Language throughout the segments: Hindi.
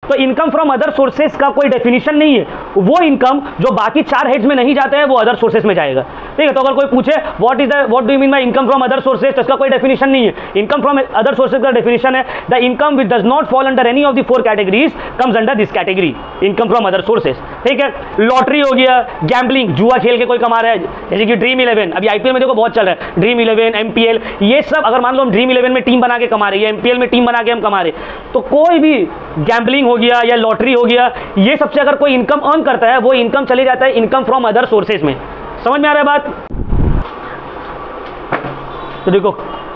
तो इनकम फ्रॉम अदर सोर्सेज का कोई डेफिनेशन नहीं है, वो इनकम जो बाकी 4 हेड्स में नहीं जाते हैं वो अदर सोर्सेज में जाएगा। ठीक है, तो अगर कोई पूछे what do you mean by income from other sources, तो इसका कोई डेफिनेशन नहीं है। इनकम फ्रॉम अदर सोर्सेज का डेफिनेशन है the income which does not fall under any of the 4 categories comes under this category, income from other sources. ठीक है, लॉटरी हो गया, गैम्बलिंग, जुआ खेल के कोई कमा रहा है, जैसे कि ड्रीम 11, अभी आईपीएल में देखो बहुत चल रहा है, ड्रीम 11, एमपीएल, ये सब अगर मान लो हम ड्रीम 11 में टीम बना के कमा रहे हैं, एमपीएल में टीम बना के हम कमा रहे, तो कोई भी गैम्बलिंग हो गया या लॉटरी हो गया, ये सबसे अगर कोई इनकम अर्न करता है वो इनकम चली जाता है इनकम फ्रॉम अदर सोर्सेज में। समझ में आ रहा है बात? तो देखो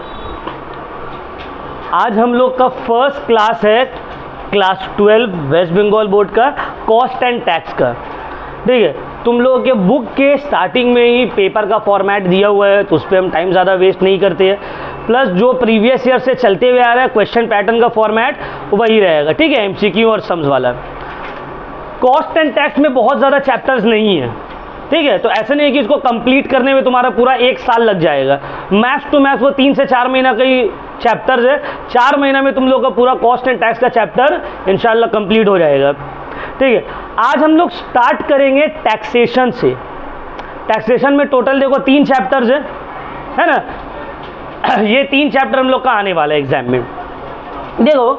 आज हम लोग का फर्स्ट क्लास है क्लास 12 वेस्ट बंगाल बोर्ड का कॉस्ट एंड टैक्स का। ठीक है, तुम लोगों के बुक के स्टार्टिंग में ही पेपर का फॉर्मेट दिया हुआ है, तो उस पर हम टाइम ज़्यादा वेस्ट नहीं करते हैं। प्लस जो प्रीवियस ईयर से चलते हुए आ रहा है क्वेश्चन पैटर्न का फॉर्मेट वही रहेगा। ठीक है, एमसीक्यू और सम्स वाला। कॉस्ट एंड टैक्स में बहुत ज़्यादा चैप्टर्स नहीं है। ठीक है, तो ऐसा नहीं है कि इसको कंप्लीट करने में तुम्हारा पूरा 1 साल लग जाएगा। मैथ्स टू मैथ्स वो 3 से 4 महीना का ही चैप्टर्स है, 4 महीना में तुम लोग का पूरा कॉस्ट एंड टैक्स का चैप्टर इंशाल्लाह कंप्लीट हो जाएगा। ठीक है, आज हम लोग स्टार्ट करेंगे टैक्सेशन से। टैक्सेशन में टोटल देखो 3 चैप्टर्स है ना, ये 3 चैप्टर हम लोग का आने वाला है एग्जाम में। देखो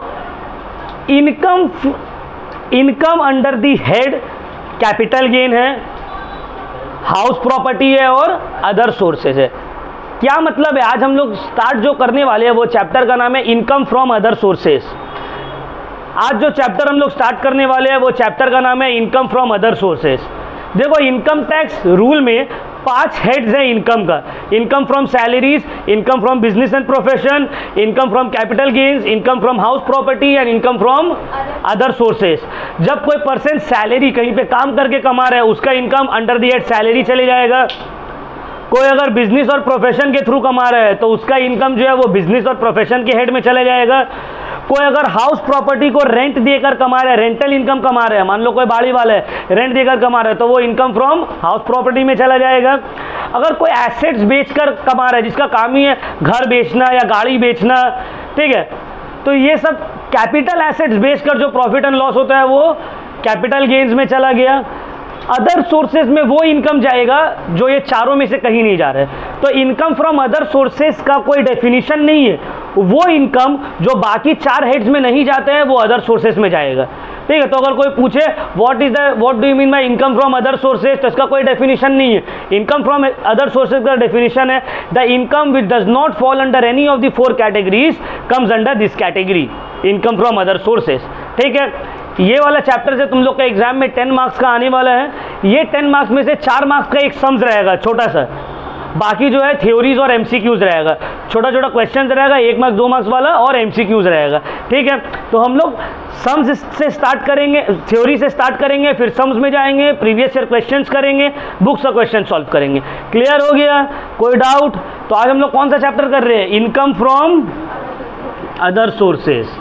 income under the head capital gain है, हाउस प्रॉपर्टी है और अदर सोर्सेज है। क्या मतलब है, आज हम लोग स्टार्ट जो करने वाले हैं वो चैप्टर का नाम है इनकम फ्रॉम अदर सोर्सेज। आज जो चैप्टर हम लोग स्टार्ट करने वाले हैं वो चैप्टर का नाम है इनकम फ्रॉम अदर सोर्सेज। देखो इनकम टैक्स रूल में 5 हेड्स हैं इनकम का, income from salaries, income from business and profession, income from capital gains, income from house property and income from other sources. जब कोई पर्सन सैलरी कहीं पे काम करके कमा रहा है उसका income under the head salary चले जाएगा। कोई अगर बिजनेस और प्रोफेशन के थ्रू कमा रहा है तो उसका इनकम जो है वो बिजनेस और प्रोफेशन के हेड में चले जाएगा। कोई अगर हाउस प्रॉपर्टी को रेंट देकर कमा रहा है, रेंटल इनकम कमा रहा है, मान लो कोई बाड़ी वाला है रेंट देकर कमा रहा है तो वो इनकम फ्रॉम हाउस प्रॉपर्टी में चला जाएगा। अगर कोई एसेट्स बेचकर कमा रहा है जिसका काम ही है घर बेचना या गाड़ी बेचना, ठीक है, तो ये सब कैपिटल एसेट्स बेचकर जो प्रॉफिट एंड लॉस होता है वो कैपिटल गेन्स में चला गया। अदर सोर्सेज में वो इनकम जाएगा जो ये चारों में से कहीं नहीं जा रहा है। तो इनकम फ्रॉम अदर सोर्सेज का कोई डेफिनेशन नहीं है, वो इनकम जो बाकी 4 हेड्स में नहीं जाते हैं वो अदर सोर्सेज में जाएगा। ठीक है, तो अगर कोई पूछे what do you mean by income from other sources, तो इसका कोई डेफिनेशन नहीं है। इनकम फ्रॉम अदर सोर्सेज का डेफिनेशन है the income which does not fall under any of the 4 categories comes under this category, income from other sources. ठीक है, ये वाला चैप्टर से तुम लोग का एग्जाम में 10 मार्क्स का आने वाला है। ये 10 मार्क्स में से 4 मार्क्स का एक सम्स रहेगा छोटा सा, बाकी जो है थ्योरीज और एमसीक्यूज रहेगा। छोटा छोटा क्वेश्चन रहेगा, 1 मार्क्स 2 मार्क्स वाला और एमसीक्यूज रहेगा। ठीक है, तो हम लोग सम्स से स्टार्ट करेंगे, थ्योरी से स्टार्ट करेंगे, फिर सम्स में जाएंगे, प्रीवियस ईयर क्वेश्चंस करेंगे, बुक्स का क्वेश्चन सॉल्व करेंगे। क्लियर हो गया? कोई डाउट? तो आज हम लोग कौन सा चैप्टर कर रहे हैं? Income from other sources.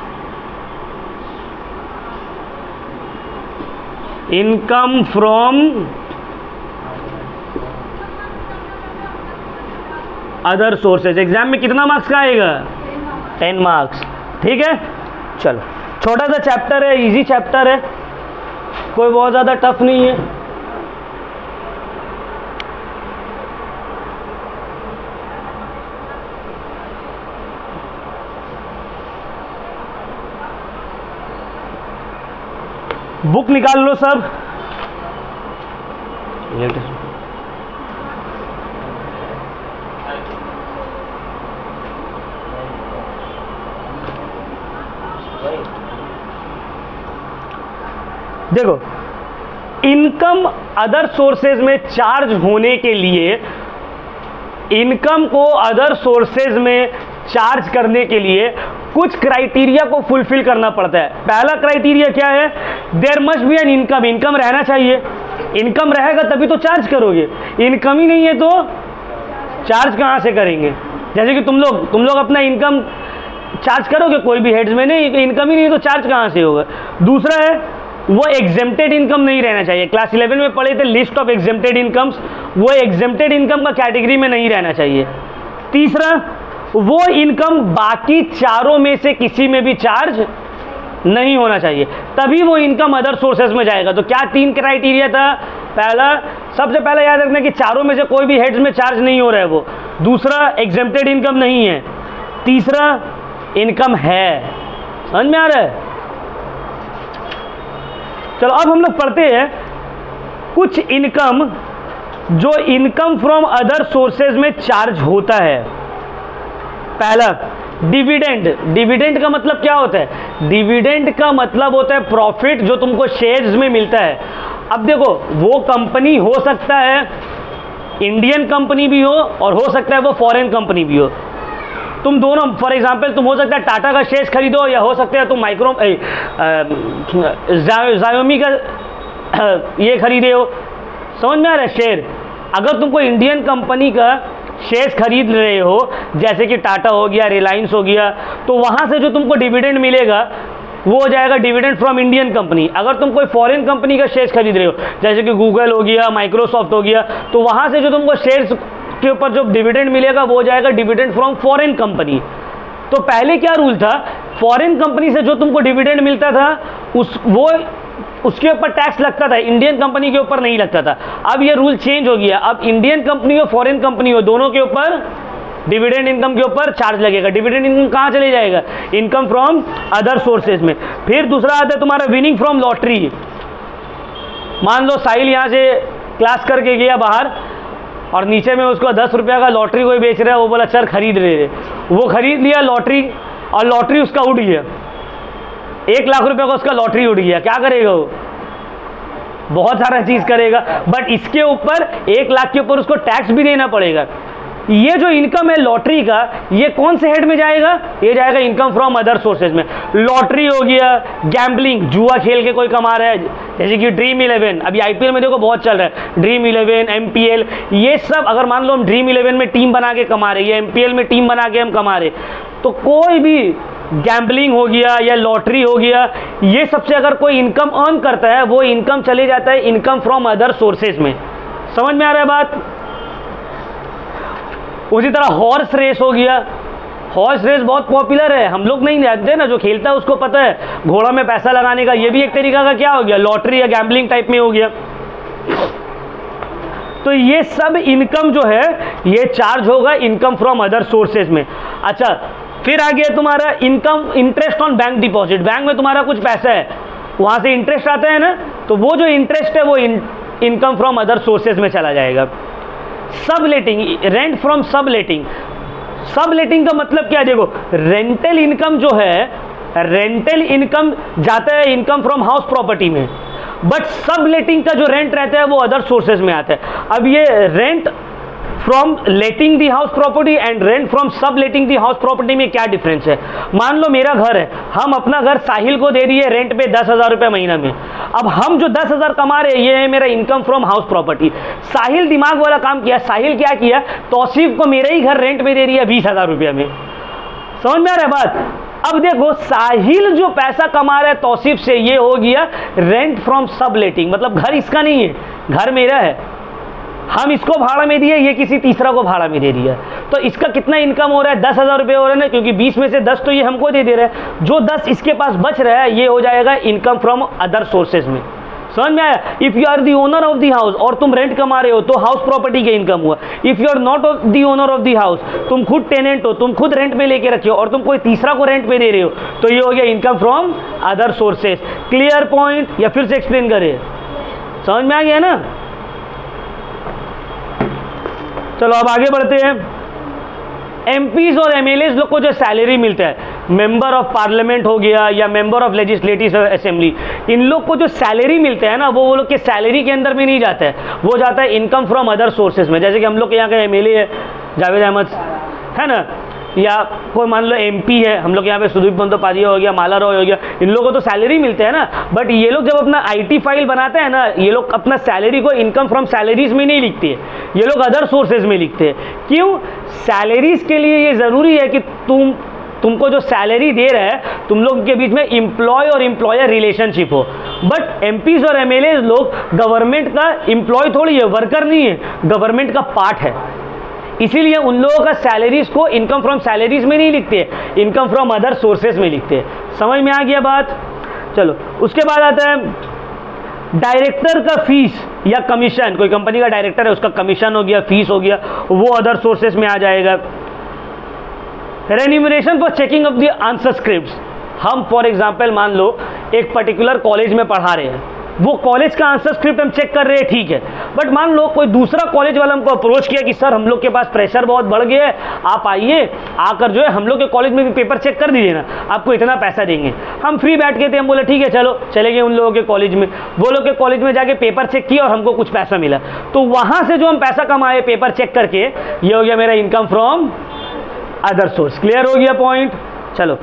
Income from other sources. Exam में कितना मार्क्स का आएगा? 10 मार्क्स। ठीक है, चलो छोटा सा चैप्टर है, इजी चैप्टर है, कोई बहुत ज़्यादा टफ नहीं है। बुक निकाल लो सब। देखो इनकम अदर सोर्सेज में चार्ज होने के लिए, इनकम को अदर सोर्सेज में चार्ज करने के लिए कुछ क्राइटेरिया को फुलफिल करना पड़ता है। पहला क्राइटेरिया क्या है? There must be an income, income रहना चाहिए। इनकम रहेगा तभी तो चार्ज करोगे, इनकम ही नहीं है तो चार्ज कहाँ से करेंगे? जैसे कि तुम लोग अपना इनकम चार्ज करोगे कोई भी हेड्स में, नहीं, इनकम ही नहीं है तो चार्ज कहाँ से होगा? दूसरा है वो एग्जेम्प्टेड इनकम नहीं रहना चाहिए। क्लास 11 में पढ़े थे लिस्ट ऑफ एग्जेम्प्टेड इनकम्स, वो एग्जेम्प्टेड इनकम का कैटेगरी में नहीं रहना चाहिए। तीसरा, वो इनकम बाकी चारों में से किसी में भी चार्ज नहीं होना चाहिए, तभी वो इनकम अदर सोर्सेज में जाएगा। तो क्या 3 क्राइटेरिया था? पहला, सबसे पहले याद रखना कि चारों में से कोई भी हेड्स में चार्ज नहीं हो रहा है वो। दूसरा, एग्जेम्प्टेड इनकम नहीं है। तीसरा, इनकम है। समझ में आ रहा है? चलो अब हम लोग पढ़ते हैं कुछ इनकम जो इनकम फ्रॉम अदर सोर्सेज में चार्ज होता है। पहला, डिविडेंड। डिविडेंड का मतलब क्या होता है? डिविडेंड का मतलब होता है प्रॉफिट जो तुमको शेयर्स में मिलता है। अब देखो, वो कंपनी हो सकता है इंडियन कंपनी भी हो और हो सकता है वो फॉरेन कंपनी भी हो। तुम दोनों, फॉर एग्जांपल, तुम हो सकता है टाटा का शेयर्स खरीदो, या हो सकता है तुम Xiaomi का ये खरीदे हो। समझ में आ रहा है? शेयर, अगर तुमको इंडियन कंपनी का शेयर्स खरीद रहे हो, जैसे कि टाटा हो गया, रिलायंस हो गया, तो वहाँ से जो तुमको डिविडेंड मिलेगा वो हो जाएगा डिविडेंड फ्रॉम इंडियन कंपनी। अगर तुम कोई फॉरेन कंपनी का शेयर्स खरीद रहे हो, जैसे कि गूगल हो गया, माइक्रोसॉफ्ट हो गया, तो वहाँ से जो तुमको शेयर्स के ऊपर जो डिविडेंड मिलेगा वो हो जाएगा डिविडेंड फ्रॉम फॉरेन कंपनी। तो पहले क्या रूल था? फॉरेन कंपनी से जो तुमको डिविडेंड मिलता था उसके ऊपर टैक्स लगता था, इंडियन कंपनी के ऊपर नहीं लगता था। अब ये रूल चेंज हो गया, अब इंडियन कंपनी हो फॉरेन कंपनी हो, दोनों के ऊपर डिविडेंड इनकम के ऊपर चार्ज लगेगा। डिविडेंड इनकम कहाँ चले जाएगा? इनकम फ्रॉम अदर सोर्सेज में। फिर दूसरा आता है तुम्हारा विनिंग फ्रॉम लॉटरी। मान लो साहिल यहाँ से क्लास करके गया बाहर और नीचे में उसको 10 रुपया का लॉटरी कोई बेच रहा है, वो बोला सर खरीद रहे, वो खरीद लिया लॉटरी और लॉटरी उसका उड़ गया, 1 लाख रुपए का उसका लॉटरी उड़ गया। क्या करेगा वो? बहुत सारा चीज करेगा, बट इसके ऊपर 1 लाख के ऊपर उसको टैक्स भी देना पड़ेगा। ये जो इनकम है लॉटरी का, ये कौन से हेड में जाएगा? ये जाएगा इनकम फ्रॉम अदर सोर्सेज में। लॉटरी हो गया, गैम्बलिंग, जुआ खेल के कोई कमा रहा है, जैसे कि ड्रीम 11, अभी आईपीएल में देखो बहुत चल रहा है, ड्रीम 11, एमपीएल, ये सब। अगर मान लो हम ड्रीम 11 में टीम बना के कमा रहे, या एमपीएल में टीम बना के हम कमा रहे, तो कोई भी गैम्बलिंग हो गया या लॉटरी हो गया, ये सबसे अगर कोई इनकम अर्न करता है, वो इनकम चले जाता है इनकम फ्रॉम अदर सोर्सेज में। समझ में आ रहा है बात? उसी तरह हॉर्स रेस हो गया, हॉर्स रेस बहुत पॉपुलर है, हम लोग नहीं जानते ना, जो खेलता है उसको पता है घोड़ा में पैसा लगाने का। ये भी एक तरीका का क्या हो गया? लॉटरी या गैम्बलिंग टाइप में हो गया। तो ये सब इनकम जो है ये चार्ज होगा इनकम फ्रॉम अदर सोर्सेज में। अच्छा, फिर आ गया तुम्हारा income, interest on bank deposit. Bank में तुम्हारा कुछ पैसा है, वहां से इंटरेस्ट आता है ना, तो वो जो इंटरेस्ट है वो इनकम फ्रॉम अदर सोर्सेज में चला जाएगा। Subletting, rent from subletting. Subletting का मतलब क्या है? देखो, रेंटल इनकम जो है, रेंटल इनकम जाता है इनकम फ्रॉम हाउस प्रॉपर्टी में, बट सबलेटिंग का जो रेंट रहता है वो अदर सोर्सेज में आता है। अब ये rent from letting the house property and rent from subletting the house property में क्या डिफरेंस है? मान लो मेरा घर है, हम अपना घर साहिल को दे दिए रेंट पे 10,000 रुपये महीना में। अब हम जो 10,000 कमा रहे हैं, ये है मेरा income from house property. Sahil दिमाग वाला काम किया, साहिल क्या किया? तौसीफ को मेरा ही घर रेंट में दे दिया 20,000 रुपये में। समझ में आ रहा है बात? अब देखो, साहिल जो पैसा कमा रहा है तौसीफ से, ये हो गया रेंट फ्रॉम सब लेटिंग, मतलब घर इसका नहीं है, घर मेरा है, हम इसको भाड़ा में दिए, ये किसी तीसरा को भाड़ा में दे दिया। तो इसका कितना इनकम हो रहा है? 10,000 रुपये हो रहा है ना, क्योंकि 20 में से 10 तो ये हमको दे दे रहा है, जो 10 इसके पास बच रहा है ये हो जाएगा इनकम फ्रॉम अदर सोर्सेज में। समझ में आया? If you are the owner of the house और तुम रेंट कमा रहे हो तो हाउस प्रॉपर्टी का इनकम हुआ। If you are not the owner of the house, तुम खुद टेनेंट हो, तुम खुद रेंट पे लेके रखे हो और तुम कोई तीसरा को रेंट पे दे रहे हो, तो ये हो गया income from other sources. Clear point? या फिर से एक्सप्लेन करें? समझ में आ गया ना? चलो अब आगे बढ़ते हैं। एमपीज और एमएलएज लोग को जो सैलरी मिलता है, मेंबर ऑफ पार्लियामेंट हो गया या मेंबर ऑफ लेजिस्लेटिव असेंबली, इन लोग को जो सैलरी मिलता है ना, वो लोग के सैलरी के अंदर में नहीं जाता है, वो जाता है इनकम फ्रॉम अदर सोर्सेज में। जैसे कि हम लोग के यहाँ का एमएलए है जावेद अहमद, है ना, या कोई मान लो एमपी है, हम लोग यहाँ पे सुदीप बंदोपाध्याय हो गया, माला रॉय हो गया, इन लोगों को तो सैलरी मिलते हैं ना। बट ये लोग जब अपना आईटी फाइल बनाते हैं ना, ये लोग अपना सैलरी को इनकम फ्रॉम सैलरीज में नहीं लिखते हैं, ये लोग अदर सोर्सेज में लिखते हैं। क्यों? सैलरीज के लिए ये ज़रूरी है कि तुमको जो सैलरी दे रहा है, तुम लोग के बीच में एम्प्लॉय और एम्प्लॉयर रिलेशनशिप हो। बट एमपीज और एमएलए लोग गवर्नमेंट का एम्प्लॉय थोड़ी है, वर्कर नहीं है, गवर्नमेंट का पार्ट है, इसीलिए उन लोगों का सैलरीज को इनकम फ्रॉम सैलरीज में नहीं लिखते, इनकम फ्रॉम अदर सोर्सेज में लिखते हैं। समझ में आ गया बात? चलो उसके बाद आता है डायरेक्टर का फीस या कमीशन, कोई कंपनी का डायरेक्टर है उसका कमीशन हो गया, फीस हो गया, वो अदर सोर्सेस में आ जाएगा। Remuneration for checking of the answer scripts, हम फॉर एग्जांपल मान लो एक पर्टिकुलर कॉलेज में पढ़ा रहे हैं, वो कॉलेज का आंसर स्क्रिप्ट हम चेक कर रहे हैं, ठीक है, बट मान लो कोई दूसरा कॉलेज वाला हमको अप्रोच किया कि सर हम लोग के पास प्रेशर बहुत बढ़ गया है, आप आइए आकर जो है हम लोग के कॉलेज में भी पेपर चेक कर दीजिए ना, आपको इतना पैसा देंगे। हम फ्री बैठ के थे, हम बोले ठीक है चलो, चले गए उन लोगों के कॉलेज में, वो लोग के कॉलेज में जाके पेपर चेक किया और हमको कुछ पैसा मिला, तो वहाँ से जो हम पैसा कमाए पेपर चेक करके, ये हो गया मेरा income from other source. Clear हो गया पॉइंट? चलो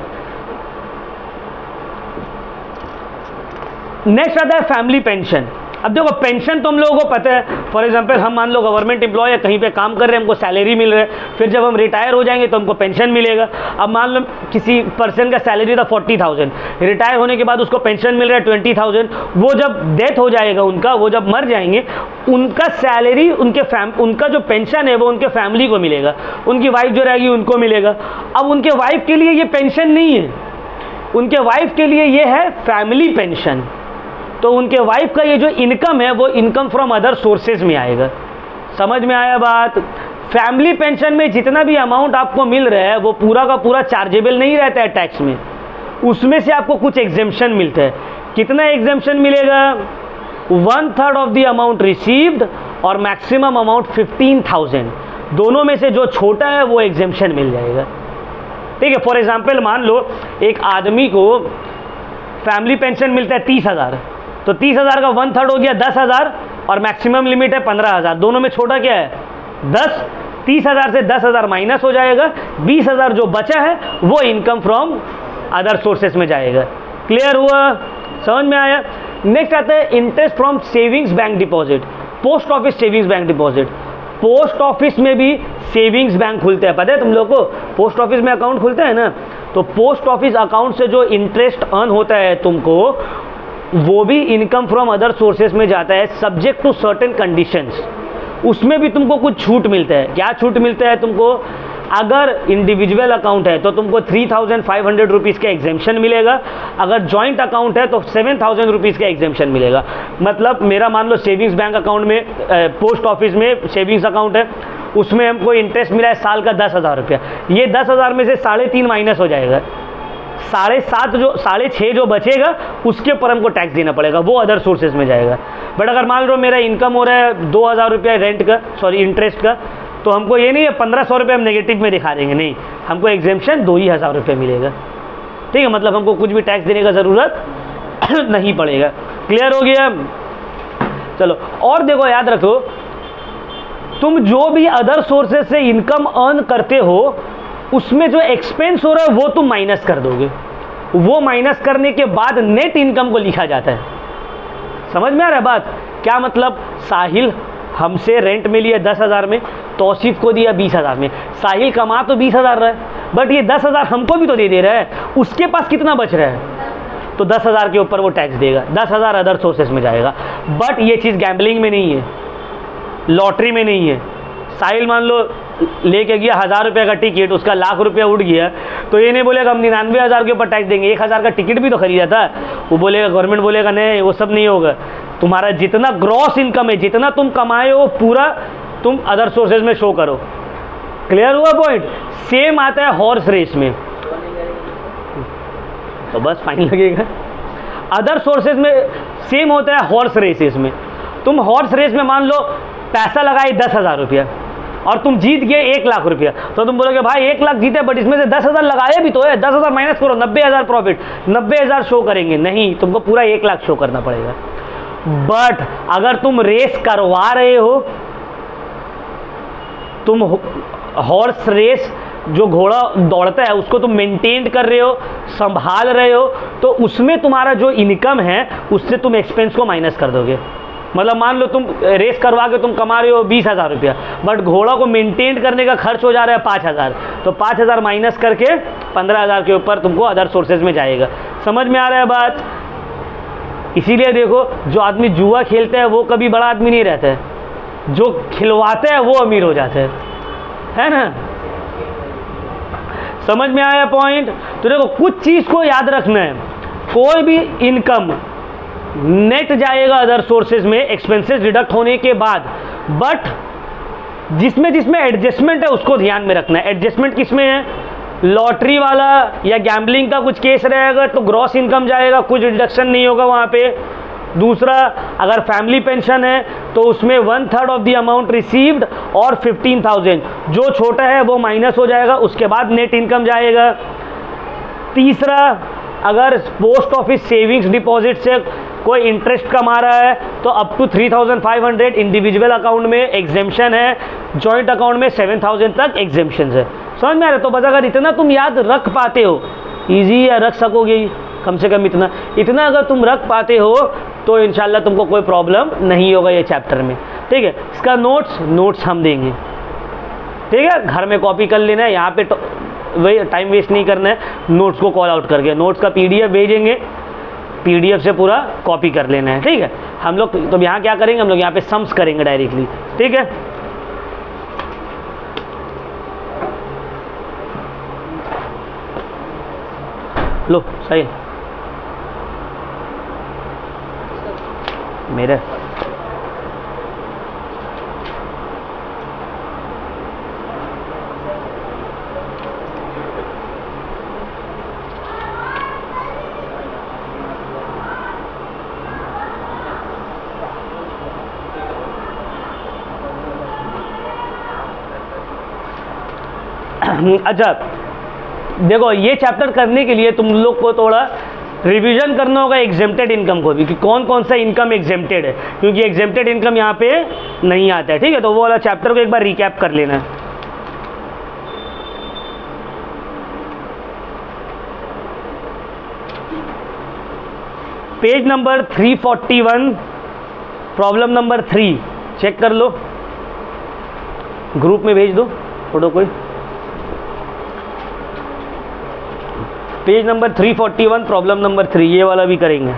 नेक्स्ट आता है फैमिली पेंशन। अब देखो पेंशन तो हम लोगों को पता है, फॉर एग्जांपल हम मान लो गवर्नमेंट एम्प्लॉय या कहीं पे काम कर रहे हैं, हमको सैलरी मिल रहा है, फिर जब हम रिटायर हो जाएंगे तो हमको पेंशन मिलेगा। अब मान लो किसी पर्सन का सैलरी था 40,000, रिटायर होने के बाद उसको पेंशन मिल रहा है 20,000, वो जब डेथ हो जाएगा उनका, वो जब मर जाएंगे, उनका सैलरी उनका जो पेंशन है वो उनके फैमिली को मिलेगा, उनकी वाइफ जो रहेगी उनको मिलेगा। अब उनके वाइफ के लिए ये पेंशन नहीं है, उनके वाइफ के लिए ये है फैमिली पेंशन, तो उनके वाइफ का ये जो इनकम है वो इनकम फ्रॉम अदर सोर्सेज में आएगा। समझ में आया बात? फैमिली पेंशन में जितना भी अमाउंट आपको मिल रहा है वो पूरा का पूरा चार्जेबल नहीं रहता है टैक्स में, उसमें से आपको कुछ एग्जेम्पशन मिलता है। कितना एग्जेम्पशन मिलेगा? 1/3 ऑफ द अमाउंट रिसीव्ड और मैक्सिमम अमाउंट 15,000, दोनों में से जो छोटा है वो एग्जेम्पशन मिल जाएगा। ठीक है, फॉर एग्जाम्पल मान लो एक आदमी को फैमिली पेंशन मिलता है 30,000, तो 30,000 का 1/3 हो गया 10,000 और मैक्सिमम लिमिट है 15,000, दोनों में छोटा क्या है 10। 30,000 से 10,000 माइनस हो जाएगा, 20,000 जो बचा है वो इनकम फ्रॉम अदर सोर्सेस में जाएगा। क्लियर हुआ? समझ में आया? नेक्स्ट आता है interest from savings bank deposit, post office savings bank deposit. Post office में भी सेविंग्स बैंक खुलते हैं, पता है तुम लोग को? पोस्ट ऑफिस में अकाउंट खुलता है ना, तो पोस्ट ऑफिस अकाउंट से जो इंटरेस्ट अर्न होता है तुमको, वो भी इनकम फ्रॉम अदर सोर्सेस में जाता है, सब्जेक्ट टू सर्टेन कंडीशंस। उसमें भी तुमको कुछ छूट मिलता है। क्या छूट मिलता है तुमको? अगर इंडिविजुअल अकाउंट है तो तुमको 3,500 रुपीज़ का एग्जेम्पशन मिलेगा, अगर जॉइंट अकाउंट है तो 7,000 रुपीज़ का एग्जेम्पशन मिलेगा। मतलब मेरा मान लो सेविंग्स बैंक अकाउंट में, पोस्ट ऑफिस में सेविंग्स अकाउंट है, उसमें हमको इंटरेस्ट मिला है साल का 10,000 रुपया, ये 10,000 में से 3.5 माइनस हो जाएगा, 6.5 जो बचेगा उसके ऊपर हमको टैक्स देना पड़ेगा, वो अदर सोर्सेज में जाएगा। बट अगर मान लो मेरा इनकम हो रहा है 2,000 रुपया रेंट का, इंटरेस्ट का, तो हमको ये नहीं है 1,500 रुपये हम नेगेटिव में दिखा देंगे, नहीं, हमको एग्जेम्पशन 2,000 रुपये मिलेगा। ठीक है, मतलब हमको कुछ भी टैक्स देने का ज़रूरत नहीं पड़ेगा। क्लियर हो गया? चलो और देखो, याद रखो, तुम जो भी अदर सोर्सेज से इनकम अर्न करते हो उसमें जो एक्सपेंस हो रहा है वो तुम माइनस कर दोगे, वो माइनस करने के बाद नेट इनकम को लिखा जाता है। समझ में आ रहा है बात? क्या मतलब? साहिल हमसे रेंट में लिया 10,000 में, तौसीफ को दिया 20,000 में। साहिल कमा तो 20,000 रहा है, बट ये 10,000 हमको भी तो दे रहा है, उसके पास कितना बच रहा है? तो 10,000 के ऊपर वो टैक्स देगा, 10,000 अदर सोर्सेस में जाएगा। बट ये चीज़ गैम्बलिंग में नहीं है, लॉटरी में नहीं है। साहिल मान लो लेके गया 1,000 रुपये का टिकट, उसका 1,00,000 रुपया उठ गया, तो ये नहीं बोलेगा हम 99,000 के ऊपर टैक्स देंगे, 1,000 का टिकट भी तो खरीदा था। वो बोलेगा, गवर्नमेंट बोलेगा नहीं, वो सब नहीं होगा, तुम्हारा जितना ग्रॉस इनकम है, जितना तुम कमाए हो, पूरा तुम अदर सोर्सेज में शो करो। क्लियर हुआ पॉइंट? सेम आता है हॉर्स रेस में, तो बस फाइन लगेगा। अदर सोर्सेज में सेम होता है हॉर्स रेसेस में। तुम हॉर्स रेस में मान लो पैसा लगाए 10,000 रुपया और तुम जीत गए 1,00,000 रुपया, तो तुम बोलोगे भाई 1,00,000 जीते, बट इसमें से 10,000 लगाए भी तो है, 10,000 माइनस करो, 90,000 प्रॉफिट, 90,000 शो करेंगे। नहीं, तुमको पूरा 1,00,000 शो करना पड़ेगा। बट अगर तुम रेस करवा रहे हो, तुम हॉर्स रेस जो घोड़ा दौड़ता है उसको तुम मेंटेन कर रहे हो, संभाल रहे हो, तो उसमें तुम्हारा जो इनकम है उससे तुम एक्सपेंस को माइनस कर दोगे। मतलब मान लो तुम रेस करवा के तुम कमा रहे हो 20,000 रुपया, बट घोड़ा को मेंटेन करने का खर्च हो जा रहा है 5,000, तो 5,000 माइनस करके 15,000 के ऊपर तुमको अदर सोर्सेज में जाएगा। समझ में आ रहा है बात? इसीलिए देखो, जो आदमी जुआ खेलता है वो कभी बड़ा आदमी नहीं रहता है, जो खिलवाता है वो अमीर हो जाता है ना? समझ में आया पॉइंट? तो देखो, कुछ चीज़ को याद रखना है, कोई भी इनकम नेट जाएगा अदर सोर्सेज में एक्सपेंसेस डिडक्ट होने के बाद, बट जिसमें जिसमें एडजस्टमेंट है उसको ध्यान में रखना है। एडजस्टमेंट किसमें है? लॉटरी वाला या गैम्बलिंग का कुछ केस रहेगा तो ग्रॉस इनकम जाएगा, कुछ डिडक्शन नहीं होगा वहाँ पे। दूसरा, अगर फैमिली पेंशन है तो उसमें 1/3 ऑफ द अमाउंट रिसीव्ड और 15,000 जो छोटा है वो माइनस हो जाएगा, उसके बाद नेट इनकम जाएगा। तीसरा, अगर पोस्ट ऑफिस सेविंग्स डिपॉजिट से कोई इंटरेस्ट कमा रहा है तो अप टू 3,500 इंडिविजुअल अकाउंट में एग्जेम्पशन है, जॉइंट अकाउंट में 7,000 तक एग्जेम्पशन है। समझ में आ रहा है? तो बस अगर इतना तुम याद रख पाते हो, ईजी है, रख सकोगे कम से कम इतना अगर तुम रख पाते हो तो इंशाल्लाह तुमको कोई प्रॉब्लम नहीं होगा ये चैप्टर में। ठीक है, इसका नोट्स हम देंगे। ठीक है, घर में कॉपी कर लेना है, यहाँ पे वही टाइम वेस्ट नहीं करना है, नोट्स को कॉल आउट करके नोट्स का PDF भेजेंगे, PDF से पूरा कॉपी कर लेना है। ठीक है, हम लोग तो यहाँ क्या करेंगे, हम लोग यहाँ पे सम्स करेंगे डायरेक्टली। ठीक है, लो सही मेरे अच्छा देखो, ये चैप्टर करने के लिए तुम लोग को थोड़ा रिवीजन करना होगा एग्जेम्प्टेड इनकम को भी, कि कौन कौन सा इनकम एग्जेम्प्टेड है, क्योंकि एग्जेम्प्टेड इनकम यहाँ पे नहीं आता है। ठीक है, तो वो वाला चैप्टर को एक बार रिकैप कर लेना है। Page number 341 problem number 3 check कर लो, ग्रुप में भेज दो फोटो कोई। पेज नंबर 341 प्रॉब्लम नंबर 3, ये वाला भी करेंगे।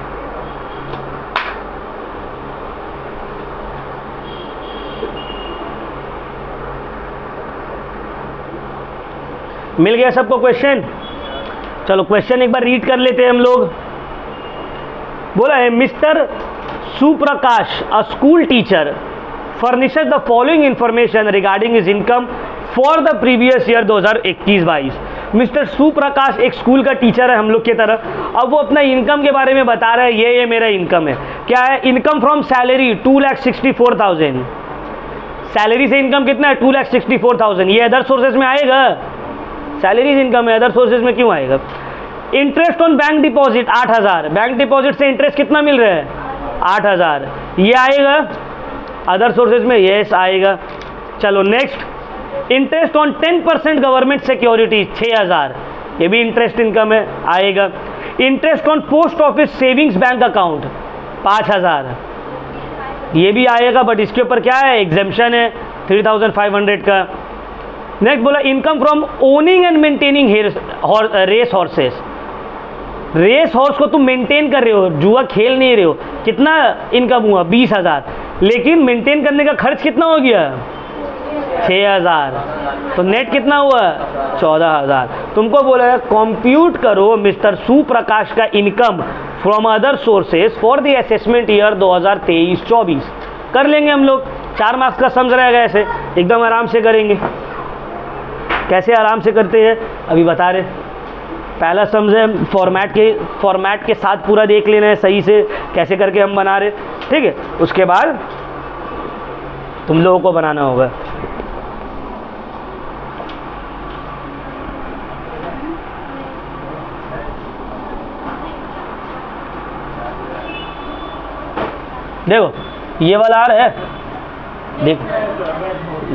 मिल गया सबको क्वेश्चन? चलो क्वेश्चन एक बार रीड कर लेते हैं हम लोग। बोला है, mister Suprakash a school teacher furnishes the following information regarding his income for the previous year 2021-22। Mister Suprakash एक स्कूल का टीचर है हम लोग की तरह। अब वो अपना इनकम के बारे में बता रहा है, ये मेरा इनकम है। क्या है? Income from salary 2,64,000। सैलरी से इनकम कितना है? 2,64,000। ये अदर सोर्सेज में आएगा? सैलरी इनकम है, अदर सोर्सेज में क्यों आएगा? Interest on bank deposit 8,000। Bank deposit से इंटरेस्ट कितना मिल रहा है? 8,000। ये आएगा अदर सोर्सेज में? यस आएगा। चलो next, interest on 10% government security 6,000, ये भी इंटरेस्ट इनकम है, आएगा। Interest on post office savings bank account 5,000, ये भी आएगा, बट इसके ऊपर क्या है? एग्जेम्पशन है 3,500 का। नेक्स्ट बोला, income from owning and maintaining race horses. Race horse को तुम मेंटेन कर रहे हो, जुआ खेल नहीं रहे हो, कितना इनकम हुआ? 20,000, लेकिन मेंटेन करने का खर्च कितना हो गया? 6,000, तो नेट कितना हुआ? 14,000। तुमको बोला है कंप्यूट करो मिस्टर सुप्रकाश का income from other sources for the assessment year 2023-24। कर लेंगे हम लोग, 4 मार्क्स का समझ रहेगा, ऐसे एकदम आराम से करेंगे। कैसे आराम से करते हैं अभी बता रहे। पहला समझे, फॉर्मेट के साथ पूरा देख लेना है सही से कैसे करके हम बना रहे। ठीक है, उसके बाद तुम लोगों को बनाना होगा। देखो ये वाला आ रहा है, देखो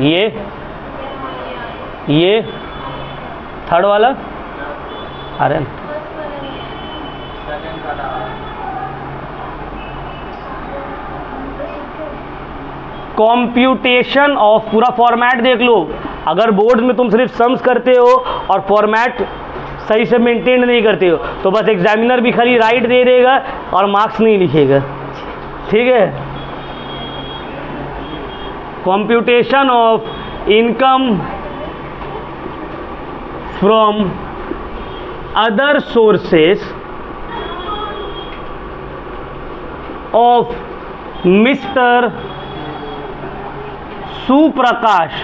ये थर्ड वाला आ रहा है। कॉम्प्यूटेशन ऑफ, पूरा फॉर्मेट देख लो। अगर बोर्ड में तुम सिर्फ सम्स करते हो और फॉर्मेट सही से मेंटेन नहीं करते हो तो बस एग्जामिनर भी खाली राइट दे देगा और मार्क्स नहीं लिखेगा। ठीक है, computation of income from other sources of Mr. Suprakash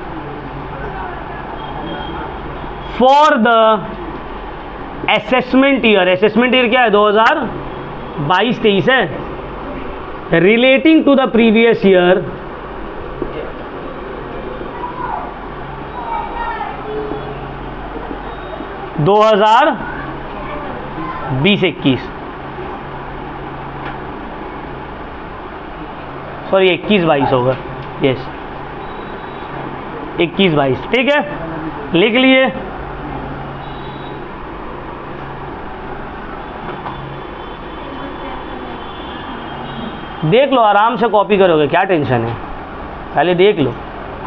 for the assessment year, assessment year क्या है 2022-23 है, relating to the previous year 2020-21, sorry 21-22 होगा, यस 21-22, ठीक है, लिख लिए। देख लो, आराम से कॉपी करोगे, क्या टेंशन है, पहले देख लो।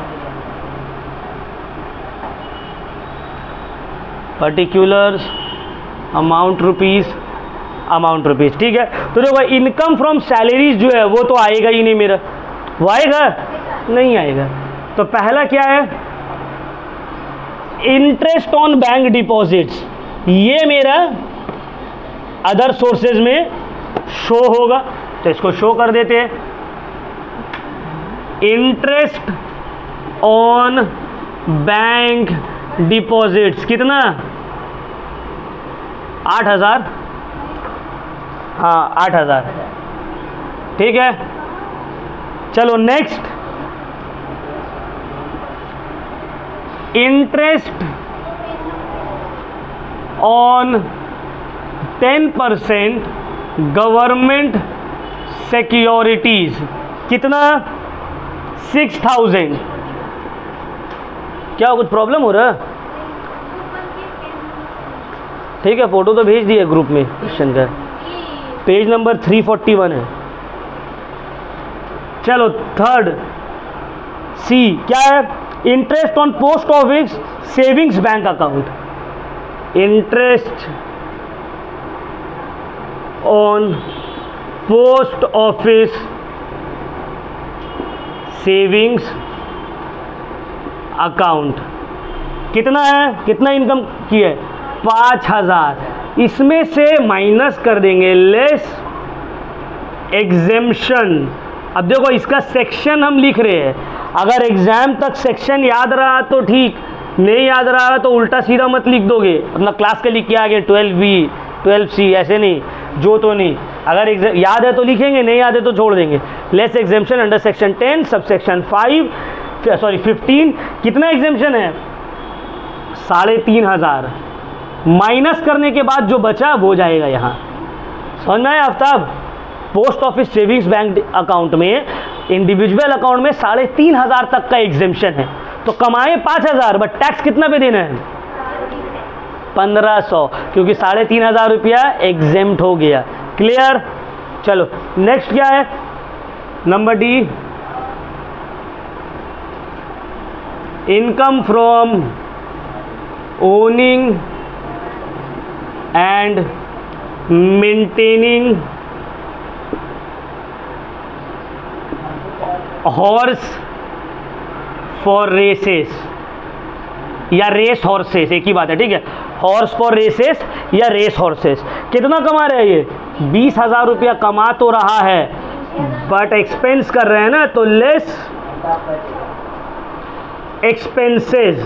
पर्टिकुलर्स, अमाउंट रुपीज़, ठीक है। तो देखो इनकम फ्रॉम सैलरीज जो है वो तो आएगा ही नहीं मेरा, वो आएगा नहीं आएगा। तो पहला क्या है, इंटरेस्ट ऑन बैंक डिपॉजिट्स, ये मेरा अदर सोर्सेज में शो होगा, तो इसको शो कर देते हैं। इंटरेस्ट ऑन बैंक डिपॉजिट्स कितना, 8,000, हाँ 8,000, ठीक है। चलो next, interest on 10% government securities कितना, 6,000। क्या कुछ प्रॉब्लम हो रहा है? ठीक है, फोटो तो भेज दिए ग्रुप में क्वेश्चन का, पेज नंबर 341 है। चलो थर्ड सी क्या है, interest on post office savings bank account, interest on post office savings account कितना है, कितना इनकम की है, 5,000। इसमें से माइनस कर देंगे लेस एग्जेम्पशन। अब देखो इसका सेक्शन हम लिख रहे हैं, अगर एग्जाम तक सेक्शन याद रहा तो ठीक, नहीं याद रहा तो उल्टा सीधा मत लिख दोगे, अपना क्लास का लिख के आगे 12B 12C, ऐसे नहीं, जो तो नहीं। अगर याद है तो लिखेंगे, नहीं याद है तो छोड़ देंगे। Less exemption under section 10 sub section 15, कितना एग्जेम्पशन है, 3,500। माइनस करने के बाद जो बचा वो जाएगा यहाँ, समझ में आया Aftab? Post office savings bank account में, इंडिविजुअल अकाउंट में 3,500 तक का एग्जेम्पशन है, तो कमाए 5,000, बट टैक्स कितना पे देना है, 1,500, क्योंकि 3,500 रुपया एग्जेम्प्ट हो गया। क्लियर? चलो नेक्स्ट क्या है, number D, income from owning and maintaining horse for races या रेस हॉर्सेस, एक ही बात है, ठीक है। हॉर्स फॉर रेसेस या रेस हॉर्सेस कितना कमा रहे हैं ये, 20,000 रुपया कमा तो रहा है, बट एक्सपेंस कर रहे हैं ना, तो लेस एक्सपेंसेस,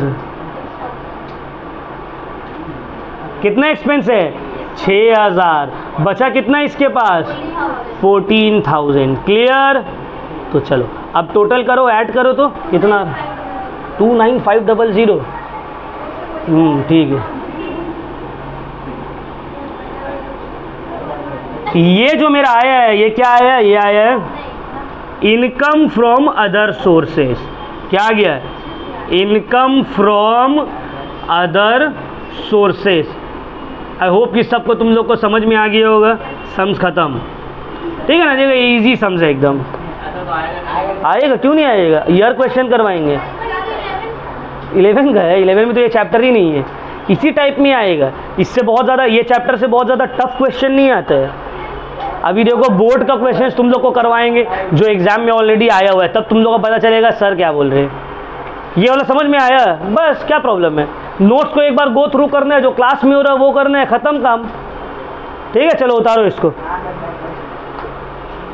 कितना एक्सपेंस है, 6,000, बचा कितना इसके पास, 14,000। क्लियर? तो चलो अब टोटल करो, ऐड करो तो कितना, 29,500। ठीक है, ये जो मेरा आया है ये क्या आया है, ये आया है इनकम फ्रॉम अदर सोर्सेस। क्या आ गया है, income from other sources. I hope कि सबको तुम लोग को समझ में आ गया होगा, सम्स खत्म, ठीक है ना। देखो इजी सम्स है एकदम, आएगा क्यों नहीं आएगा, ईयर क्वेश्चन करवाएंगे। 11 का है, 11 में तो ये चैप्टर ही नहीं है, इसी टाइप में आएगा। इससे बहुत ज़्यादा, ये चैप्टर से बहुत ज़्यादा टफ क्वेश्चन नहीं आता है। अभी देखो बोर्ड का क्वेश्चन तुम लोग को करवाएंगे जो एग्जाम में ऑलरेडी आया हुआ है, तब तुम लोग को पता चलेगा सर क्या बोल रहे हैं। ये वाला समझ में आया, बस क्या प्रॉब्लम है, नोट्स को एक बार गो थ्रू करना है, जो क्लास में हो रहा है वो करना है, ख़त्म काम। ठीक है, चलो उतारो इसको।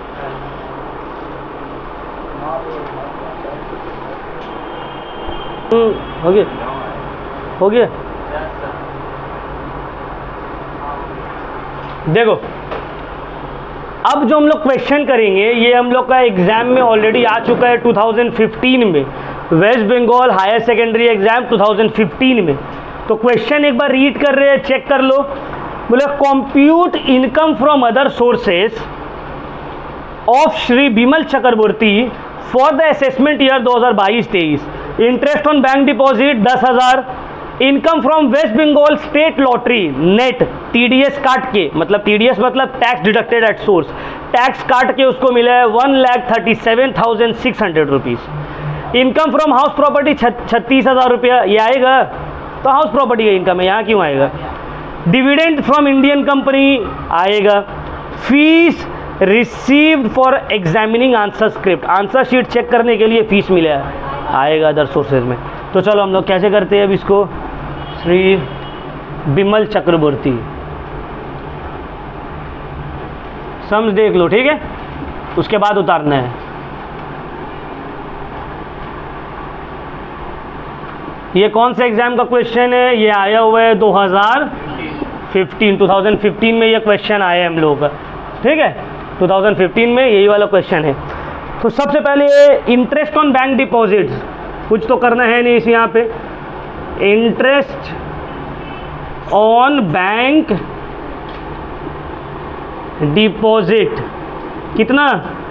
हो गया, हो गया। देखो अब जो हम लोग क्वेश्चन करेंगे ये हम लोग का एग्जाम में ऑलरेडी आ चुका है 2015 में, West Bengal higher secondary exam 2015 में। तो क्वेश्चन एक बार रीड कर रहे हैं, चेक कर लो। बोले compute income from other sources of Shri Bimal Chakraborty for the assessment year 2022-23। Interest on bank deposit 10,000, income from West Bengal state lottery net TDS काट के, मतलब TDS मतलब tax deducted at source, tax काट के उसको मिला है 1,37,600 rupees. Income from house property 36,000 रुपया, ये आएगा तो हाउस प्रॉपर्टी का इनकम है, यहाँ क्यों आएगा। डिविडेंड फ्रॉम इंडियन कंपनी आएगा। Fees received for examining answer script, answer sheet check करने के लिए फीस मिला है, आएगा अदर सोर्सेज में। तो चलो हम लोग कैसे करते हैं अब इसको, श्री बिमल चक्रवर्ती सम्स देख लो, ठीक है, उसके बाद उतारना है। ये कौन से एग्जाम का क्वेश्चन है, ये आया हुआ है 2015 में ये क्वेश्चन आया है हम लोगों का, ठीक है, 2015 में यही वाला क्वेश्चन है। तो सबसे पहले इंटरेस्ट ऑन बैंक डिपॉजिट्स, कुछ तो करना है नहीं इस यहाँ पे, इंटरेस्ट ऑन बैंक डिपॉजिट कितना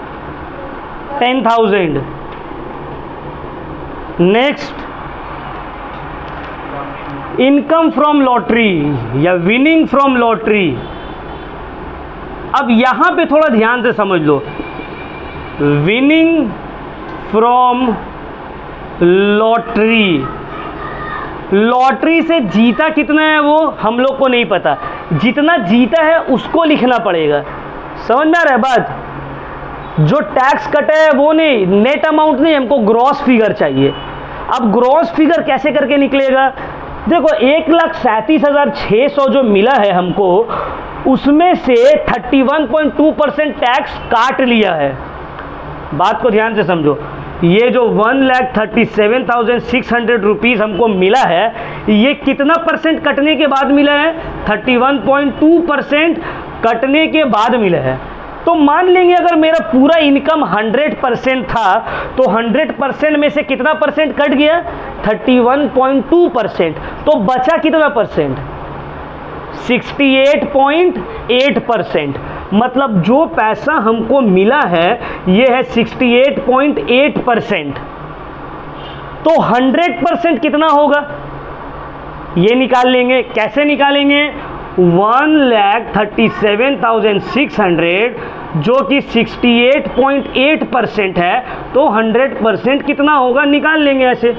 10,000। नेक्स्ट इनकम फ्रॉम लॉटरी या विनिंग फ्रॉम लॉटरी। अब यहां पे थोड़ा ध्यान से समझ लो, विनिंग फ्रॉम लॉटरी, लॉटरी से जीता कितना है वो हम लोग को नहीं पता, जितना जीता है उसको लिखना पड़ेगा। समझ में आ रहा है बात, जो टैक्स कटा है वो नहीं, नेट अमाउंट नहीं, हमको ग्रॉस फिगर चाहिए। अब ग्रॉस फिगर कैसे करके निकलेगा, देखो 1,37,600 जो मिला है हमको, उसमें से 31.2% टैक्स काट लिया है। बात को ध्यान से समझो, ये जो 1,37,600 रुपीज़ हमको मिला है, ये कितना परसेंट कटने के बाद मिला है, 31.2% कटने के बाद मिला है। तो मान लेंगे अगर मेरा पूरा इनकम 100% था, तो 100% में से कितना परसेंट कट गया, 31.2%। तो बचा कितना परसेंट, 68.8%। मतलब जो पैसा हमको मिला है ये है 68.8%। तो 100% कितना होगा ये निकाल लेंगे। कैसे निकालेंगे, 1,37,600 जो कि 68.8% है, तो 100% कितना होगा निकाल लेंगे। ऐसे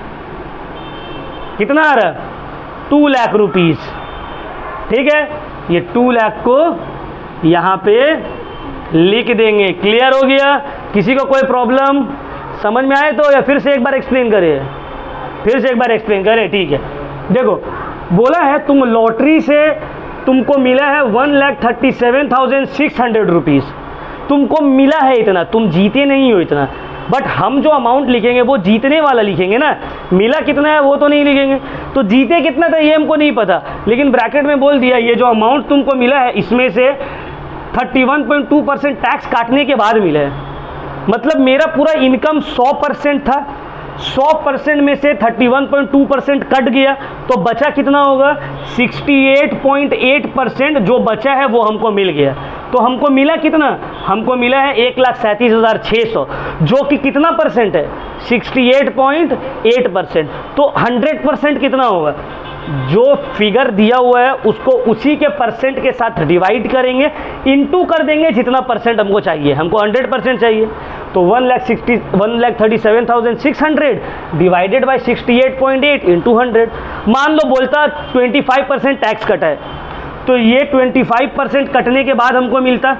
कितना आ रहा, 2 लाख रुपीज़, ठीक है। ये 2 लाख को यहाँ पे लिख देंगे। क्लियर हो गया, किसी को कोई प्रॉब्लम समझ में आए तो, या फिर से एक बार एक्सप्लेन करें, फिर से एक बार एक्सप्लेन करें, ठीक है। देखो बोला है तुम लॉटरी से तुमको मिला है 1,37,600 रुपीज़, तुमको मिला है इतना, तुम जीते नहीं हो इतना, बट हम जो अमाउंट लिखेंगे वो जीतने वाला लिखेंगे ना, मिला कितना है वो तो नहीं लिखेंगे। तो जीते कितना था ये हमको नहीं पता, लेकिन ब्रैकेट में बोल दिया ये जो अमाउंट तुमको मिला है इसमें से 31.2% टैक्स काटने के बाद मिला है। मतलब मेरा पूरा इनकम 100% था, 100% में से 31.2% कट गया, तो बचा कितना होगा, 68.8% जो बचा है वो हमको मिल गया। तो हमको मिला कितना, हमको मिला है 1,37,600 जो कि कितना परसेंट है, 68.8%। तो 100% कितना होगा, जो फिगर दिया हुआ है उसको उसी के परसेंट के साथ डिवाइड करेंगे, इनटू कर देंगे जितना परसेंट हमको चाहिए। हमको 100% चाहिए, तो 1,37,600 डिवाइडेड बाई 68.8 इंटू 100। मान लो बोलता 25% टैक्स कटा है, तो ये 25% कटने के बाद हमको मिलता,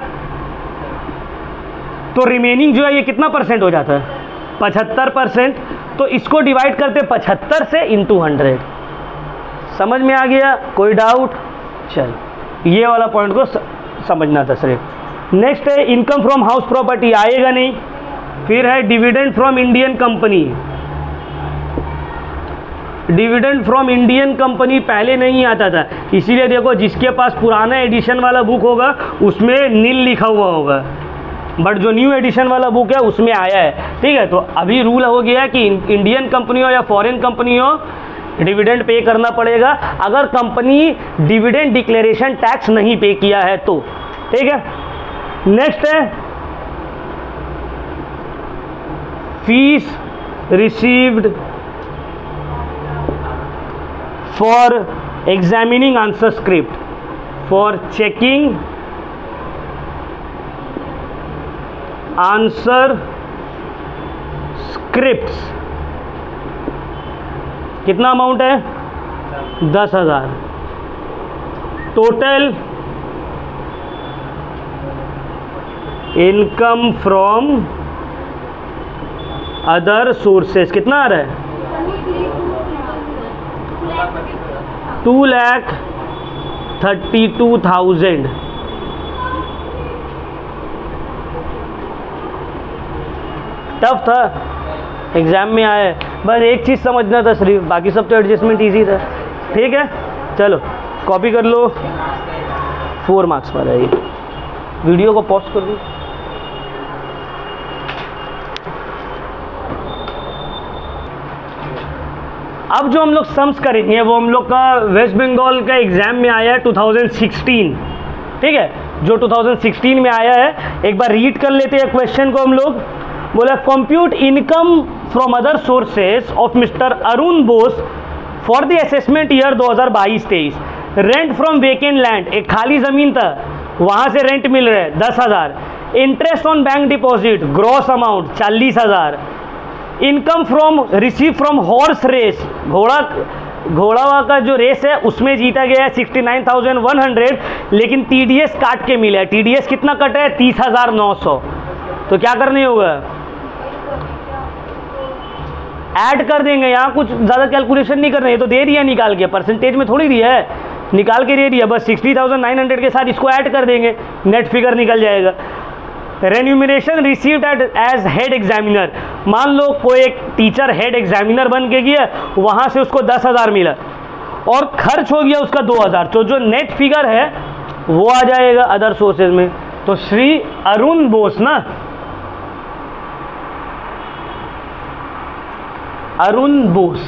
तो रिमेनिंग जो है ये कितना परसेंट हो जाता है, 75%। तो इसको डिवाइड करते 75 से इंटू 100। समझ में आ गया, कोई डाउट, चल ये वाला पॉइंट को समझना था सिर्फ। नेक्स्ट है इनकम फ्रॉम हाउस प्रॉपर्टी, आएगा नहीं, फिर है dividend from Indian company. Dividend from Indian company पहले नहीं आता था, इसीलिए देखो जिसके पास पुराना एडिशन वाला बुक होगा उसमें नील लिखा हुआ होगा, बट जो न्यू एडिशन वाला बुक है उसमें आया है। ठीक है, तो अभी रूल हो गया कि इंडियन कंपनी हो या फॉरेन कंपनी हो, डिविडेंड पे करना पड़ेगा अगर कंपनी डिविडेंड डिक्लेरेशन टैक्स नहीं पे किया है तो। ठीक है, नेक्स्ट है fees received for examining answer script, for checking answer scripts. कितना अमाउंट है? 10,000। Total income from other sources कितना आ रहा है? 2,32,000। टफ था, एग्जाम में आया है, बस एक चीज़ समझना था सिर्फ, बाकी सब तो एडजस्टमेंट इजी था। ठीक है, चलो कॉपी कर लो, 4 मार्क्स पर है ये। वीडियो को पॉज कर दो। अब जो हम लोग सम्स करेंगे वो हम लोग का वेस्ट बंगाल का एग्जाम में आया है 2016। ठीक है, जो 2016 में आया है, एक बार रीड कर लेते हैं क्वेश्चन को हम लोग। बोला compute income from other sources of mister Arun Bose for the assessment year 2022-23। Rent from vacant land, एक खाली ज़मीन था वहाँ से रेंट मिल रहा है 10,000। Interest on bank deposit gross amount 40,000। Income from receive from horse race, घोड़ा का जो रेस है उसमें जीता गया है 69,100, लेकिन TDS काट के मिला है। TDS कितना कटा है? 30,900। तो क्या करने होगा? ऐड कर देंगे, यहाँ कुछ ज़्यादा कैलकुलेशन नहीं करना है, तो दे दिया निकाल के, परसेंटेज में थोड़ी दिया है, निकाल के दे दिया, बस 60,900 के साथ इसको ऐड कर देंगे, नेट फिगर निकल जाएगा। Remuneration received as head examiner, मान लो कोई एक टीचर हेड एग्जामिनर बन के गया, वहाँ से उसको 10,000 मिला और खर्च हो गया उसका 2,000, तो जो नेट फिगर है वो आ जाएगा अदर सोर्सेज में। तो श्री अरुण बोस ना, अरुण बोस,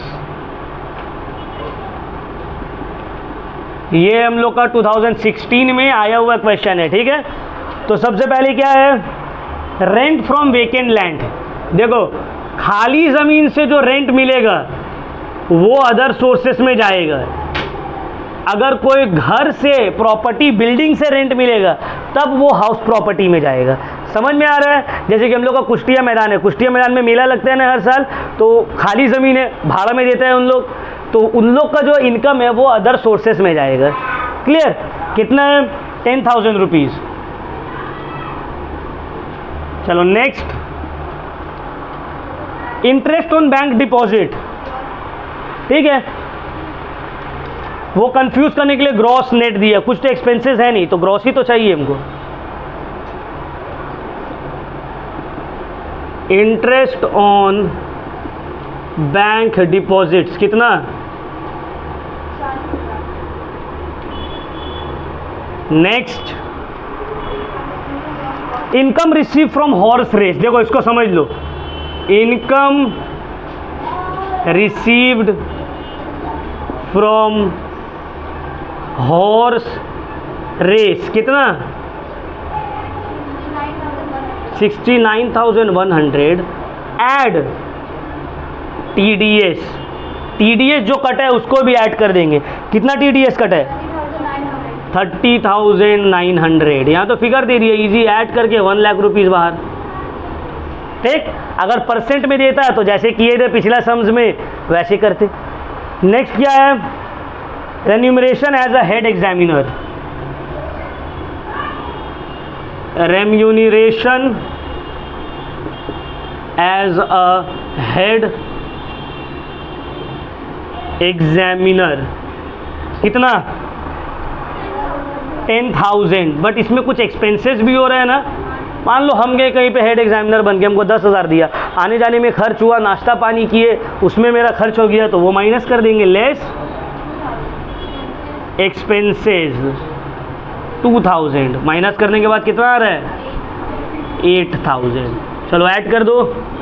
ये हम लोग का 2016 में आया हुआ क्वेश्चन है। ठीक है, तो सबसे पहले क्या है? Rent from vacant land. देखो खाली ज़मीन से जो रेंट मिलेगा वो अदर सोर्सेस में जाएगा। अगर कोई घर से प्रॉपर्टी बिल्डिंग से रेंट मिलेगा तब वो हाउस प्रॉपर्टी में जाएगा। समझ में आ रहा है? जैसे कि हम लोग का कुश्तिया मैदान है, कुश्तिया मैदान में मेला लगता है ना हर साल, तो खाली ज़मीन है, भाड़ा में देते हैं उन लोग, तो उन लोग का जो इनकम है वो अदर सोर्सेस में जाएगा। क्लियर? कितना है? 10,000 रुपीज़। चलो next, interest on bank deposit. ठीक है, वो कंफ्यूज करने के लिए ग्रॉस नेट दिया, कुछ तो एक्सपेंसेस है नहीं तो ग्रॉस ही तो चाहिए हमको। इंटरेस्ट ऑन बैंक डिपॉजिट्स कितना? Next, income receive from horse race. देखो इसको समझ लो, income received from horse race कितना? 69,100 ऐड TDS। TDS जो कटा है उसको भी ऐड कर देंगे। कितना TDS कटा है? 30,900। यहाँ तो फिगर दे दिया, इजी ऐड करके 1 लाख रुपीज़ बाहर। ठीक, अगर परसेंट में देता है तो जैसे किए थे पिछला सम्स में वैसे करते। नेक्स्ट क्या है? Remuneration as a head examiner. Remuneration as a head examiner कितना? 10,000। बट इसमें कुछ एक्सपेंसेस भी हो रहे हैं ना, मान लो हम गए कहीं पे हेड एग्जामिनर बन के, हमको 10,000 दिया, आने जाने में खर्च हुआ, नाश्ता पानी किए, उसमें मेरा खर्च हो गया, तो वो माइनस कर देंगे, लेस एक्सपेंसेस 2000, माइनस करने के बाद कितना आ रहा है 8000। चलो ऐड कर दो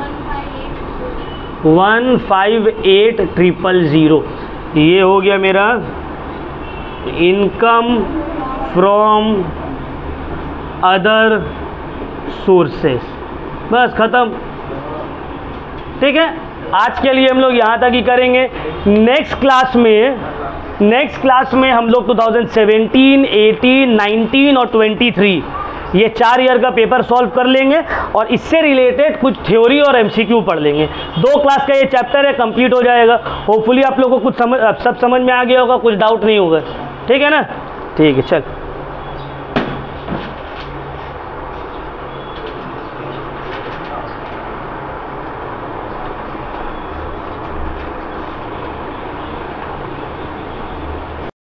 158,000, ये हो गया मेरा इनकम फ्रॉम अदर सोर्सेस। बस ख़त्म। ठीक है, आज के लिए हम लोग यहाँ तक ही करेंगे। नेक्स्ट क्लास में हम लोग 2017, 18, 19 और 23 ये 4 ईयर का पेपर सॉल्व कर लेंगे और इससे रिलेटेड कुछ थ्योरी और एमसीक्यू पढ़ लेंगे। 2 क्लास का ये चैप्टर है, कंप्लीट हो जाएगा। होपफुली आप लोगों को कुछ सब समझ में आ गया होगा, कुछ डाउट नहीं होगा। ठीक है ना? ठीक है, चल।